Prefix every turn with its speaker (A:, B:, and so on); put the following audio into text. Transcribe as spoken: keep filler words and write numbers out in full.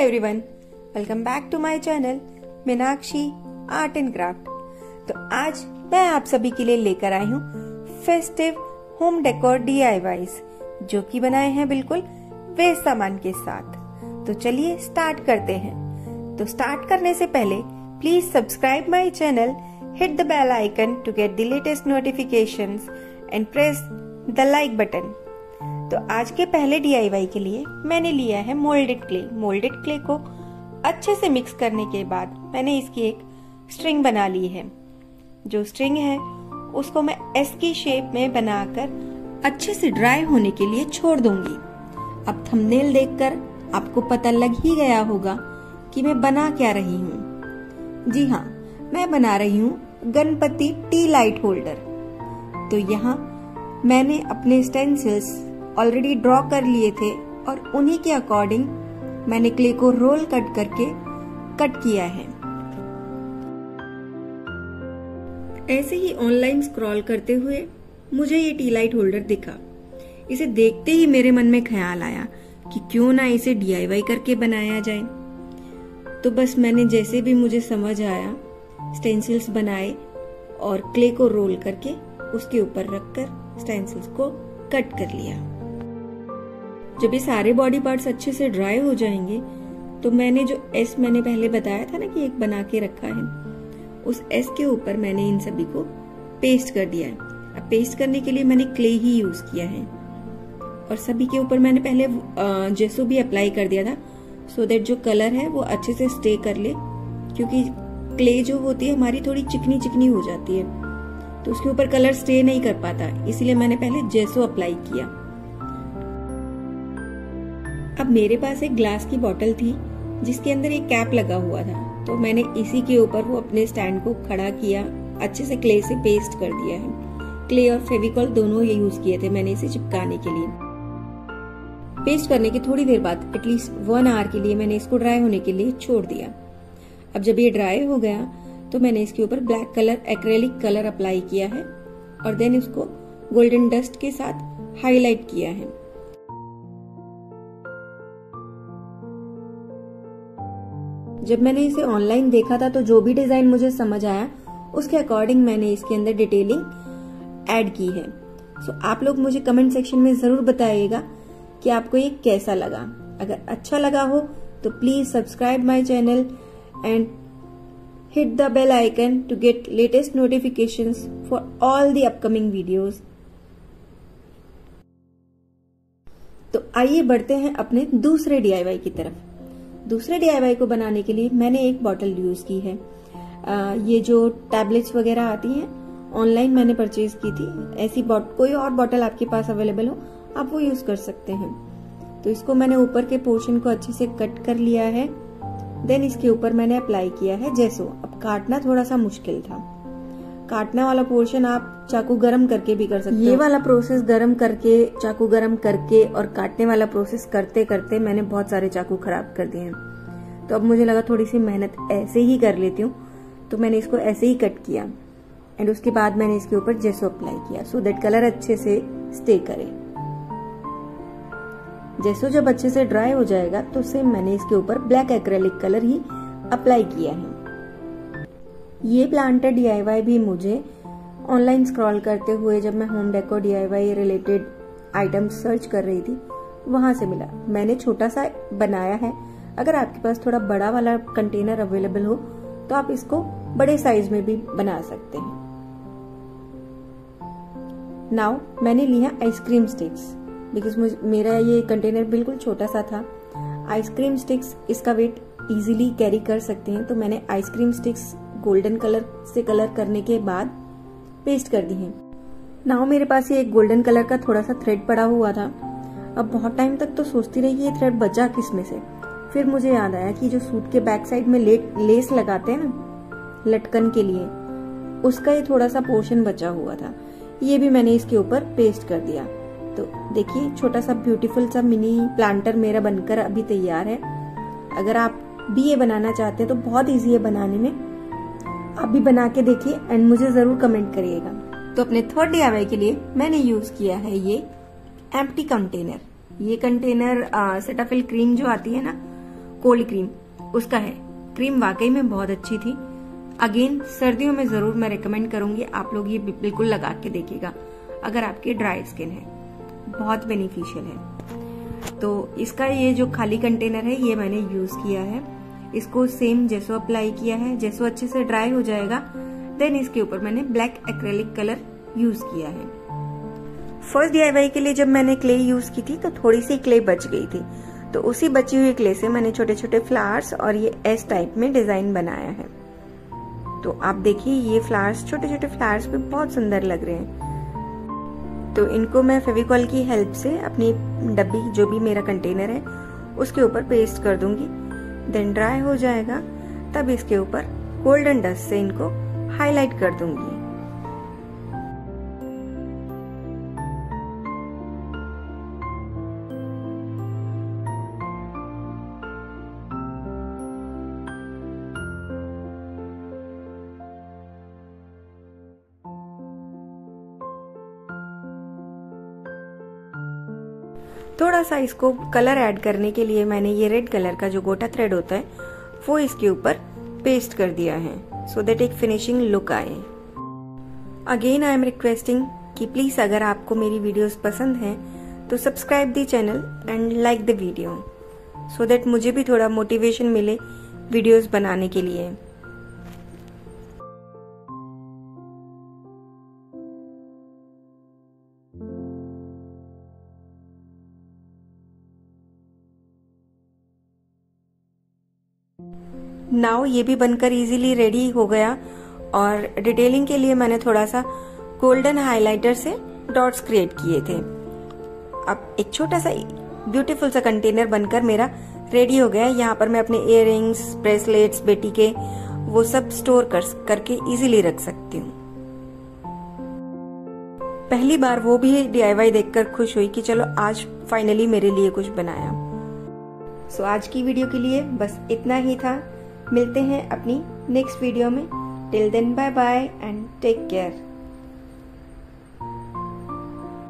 A: Everyone, welcome back to my channel Meenakshi art and craft. तो आज मैं आप सभी के लिए लेकर आई हूँ festive home decor D I Ys, जो कि बनाए हैं बिल्कुल वेस्ट सामान के साथ। तो चलिए स्टार्ट करते हैं। तो स्टार्ट करने से पहले please subscribe my channel, hit the bell icon to get the latest notifications and press the like button. तो आज के पहले डी आई वाई के लिए मैंने लिया है मोल्डेड क्ले। मोल्डेड क्ले को अच्छे से मिक्स करने के बाद मैंने इसकी एक स्ट्रिंग बना ली है। जो स्ट्रिंग है उसको मैं एस की शेप में बनाकर अच्छे से ड्राई होने के लिए छोड़ दूंगी। अब थंबनेल देखकर आपको पता लग ही गया होगा कि मैं बना क्या रही हूँ। जी हाँ, मैं बना रही हूँ गणपति टी लाइट होल्डर। तो यहाँ मैंने अपने स्टेंसिल्स ऑलरेडी ड्रॉ कर लिए थे और उन्हीं के अकॉर्डिंग मैंने क्ले को रोल कट करके कट किया है। ऐसे ही ऑनलाइन स्क्रॉल करते हुए मुझे ये टी लाइट होल्डर दिखा। इसे देखते ही मेरे मन में ख्याल आया कि क्यों ना इसे डी आई वाई करके बनाया जाए। तो बस मैंने जैसे भी मुझे समझ आया स्टेंसिल्स बनाए और क्ले को रोल करके उसके ऊपर रखकर स्टेंसिल्स को कट कर लिया। जब ये सारे बॉडी पार्ट्स अच्छे से ड्राई हो जाएंगे तो मैंने जो एस मैंने पहले बताया था ना कि एक बना के रखा है, उस एस के ऊपर मैंने इन सभी को पेस्ट कर दिया है। अब पेस्ट करने के लिए मैंने क्ले ही यूज किया है और सभी के ऊपर मैंने पहले जेसो भी अप्लाई कर दिया था, सो दैट जो कलर है वो अच्छे से स्टे कर ले, क्योंकि क्ले जो होती है हमारी थोड़ी चिकनी चिकनी हो जाती है तो उसके ऊपर कलर स्टे नहीं कर पाता, इसलिए मैंने पहले जेसो अप्लाई किया। अब मेरे पास एक ग्लास की बोतल थी जिसके अंदर एक कैप लगा हुआ था, तो मैंने इसी के ऊपर वो अपने स्टैंड को खड़ा किया, अच्छे से क्ले से पेस्ट कर दिया है। क्ले और फेविकॉल दोनों ये यूज किए थे मैंने इसे चिपकाने के लिए। पेस्ट करने के थोड़ी देर बाद एटलीस्ट वन आवर के लिए मैंने इसको ड्राई होने के लिए छोड़ दिया। अब जब ये ड्राई हो गया तो मैंने इसके ऊपर black colour acrylic colour apply किया है और देन इसको गोल्डन डस्ट के साथ हाईलाइट किया है। जब मैंने इसे ऑनलाइन देखा था तो जो भी डिजाइन मुझे समझ आया उसके अकॉर्डिंग मैंने इसके अंदर डिटेलिंग ऐड की है। सो so, आप लोग मुझे कमेंट सेक्शन में जरूर बताइएगा कि आपको ये कैसा लगा। अगर अच्छा लगा हो तो please subscribe my channel and hit the bell icon to get latest notifications for all the upcoming videos। तो आइए बढ़ते हैं अपने दूसरे डी आई वाई की तरफ। दूसरे डी आई वाई को बनाने के लिए मैंने एक बॉटल यूज की है। आ, ये जो टैबलेट्स वगैरह आती हैं ऑनलाइन मैंने परचेज की थी। ऐसी कोई और बॉटल आपके पास अवेलेबल हो आप वो यूज कर सकते हैं। तो इसको मैंने ऊपर के पोर्शन को अच्छे से कट कर लिया है। देन इसके ऊपर मैंने अप्लाई किया है जेसो। अब काटना थोड़ा सा मुश्किल था। काटने वाला पोर्शन आप चाकू गरम करके भी कर सकते हैं। ये वाला प्रोसेस गरम करके, चाकू गरम करके और काटने वाला प्रोसेस करते करते मैंने बहुत सारे चाकू खराब कर दिए हैं। तो अब मुझे लगा थोड़ी सी मेहनत ऐसे ही कर लेती हूँ, तो मैंने इसको ऐसे ही कट किया एंड उसके बाद मैंने इसके ऊपर जेसो अप्लाई किया सो दैट कलर अच्छे से स्टे करे। जेसो जब अच्छे से ड्राई हो जाएगा तो सेम मैंने इसके ऊपर ब्लैक एक्रेलिक कलर ही अप्लाई किया है। ये प्लांटर डी आई वाई भी मुझे ऑनलाइन स्क्रॉल करते हुए जब मैं home decor D I Y related items search कर रही थी वहां से मिला। मैंने छोटा सा बनाया है। अगर आपके पास थोड़ा बड़ा वाला कंटेनर अवेलेबल हो तो आप इसको बड़े साइज में भी बना सकते हैं। नाउ मैंने लिया आइसक्रीम स्टिक्स, बिकॉज मेरा ये कंटेनर बिल्कुल छोटा सा था। आइसक्रीम स्टिक्स इसका वेट इजीली कैरी कर सकते हैं, तो मैंने आइसक्रीम स्टिक्स गोल्डन कलर से कलर करने के बाद पेस्ट कर दी हैं। नाउ मेरे पास ये एक गोल्डन कलर का थोड़ा सा थ्रेड पड़ा हुआ था। अब बहुत टाइम तक तो सोचती रही ये थ्रेड बचा किस में से। फिर मुझे याद आया कि जो सूट के बैक साइड में ले, लेस लगाते हैं ना लटकन के लिए, उसका ये थोड़ा सा पोर्शन बचा हुआ था। ये भी मैंने इसके ऊपर पेस्ट कर दिया। तो देखिए छोटा सा ब्यूटीफुल सा मिनी प्लांटर मेरा बनकर अभी तैयार है। अगर आप भी ये बनाना चाहते हैं तो बहुत इजी है बनाने में, आप भी बना के देखिए एंड मुझे जरूर कमेंट करिएगा। तो अपने थर्ड डी आई वाई के लिए मैंने यूज किया है ये एम्प्टी कंटेनर। ये कंटेनर सेटाफिल क्रीम जो आती है ना कोल्ड क्रीम, उसका है। क्रीम वाकई में बहुत अच्छी थी। अगेन सर्दियों में जरूर मैं रिकमेंड करूंगी, आप लोग ये बिल्कुल लगा के देखिएगा अगर आपकी ड्राई स्किन है, बहुत बेनिफिशियल है। तो इसका ये जो खाली कंटेनर है ये मैंने यूज किया है। इसको सेम जैसो अप्लाई किया है, जैसो अच्छे से ड्राई हो जाएगा देन इसके ऊपर मैंने ब्लैक एक्रेलिक कलर यूज किया है। फर्स्ट डीआईवाई के लिए जब मैंने क्ले यूज की थी तो थोड़ी सी क्ले बच गई थी, तो उसी बची हुई क्ले से मैंने छोटे छोटे फ्लावर्स और ये एस टाइप में डिजाइन बनाया है। तो आप देखिए ये फ्लावर्स, छोटे छोटे फ्लावर्स भी बहुत सुंदर लग रहे हैं। तो इनको मैं फेविकॉल की हेल्प से अपनी डब्बी, जो भी मेरा कंटेनर है, उसके ऊपर पेस्ट कर दूंगी। देन ड्राई हो जाएगा तब इसके ऊपर गोल्डन डस्ट से इनको हाईलाइट कर दूंगी। थोड़ा सा इसको कलर ऐड करने के लिए मैंने ये रेड कलर का जो गोटा थ्रेड होता है वो इसके ऊपर पेस्ट कर दिया है, सो दैट एक फिनिशिंग लुक आए। अगेन आई एम रिक्वेस्टिंग कि प्लीज अगर आपको मेरी वीडियोस पसंद हैं तो subscribe the channel and like the video, so that मुझे भी थोड़ा मोटिवेशन मिले वीडियोस बनाने के लिए। नाउ ये भी बनकर इजीली रेडी हो गया और डिटेलिंग के लिए मैंने थोड़ा सा गोल्डन हाइलाइटर से डॉट्स क्रिएट किए थे। अब एक छोटा सा ब्यूटीफुल सा कंटेनर बनकर मेरा रेडी हो गया। यहाँ पर मैं अपने इयररिंग्स, ब्रेसलेट्स, बेटी के वो सब स्टोर कर करके इजीली रख सकती हूँ। पहली बार वो भी डीआईवाई देखकर खुश हुई कि चलो आज फाइनली मेरे लिए कुछ बनाया। सो so, आज की वीडियो के लिए बस इतना ही था। मिलते हैं अपनी नेक्स्ट वीडियो में। Till then bye bye and take care.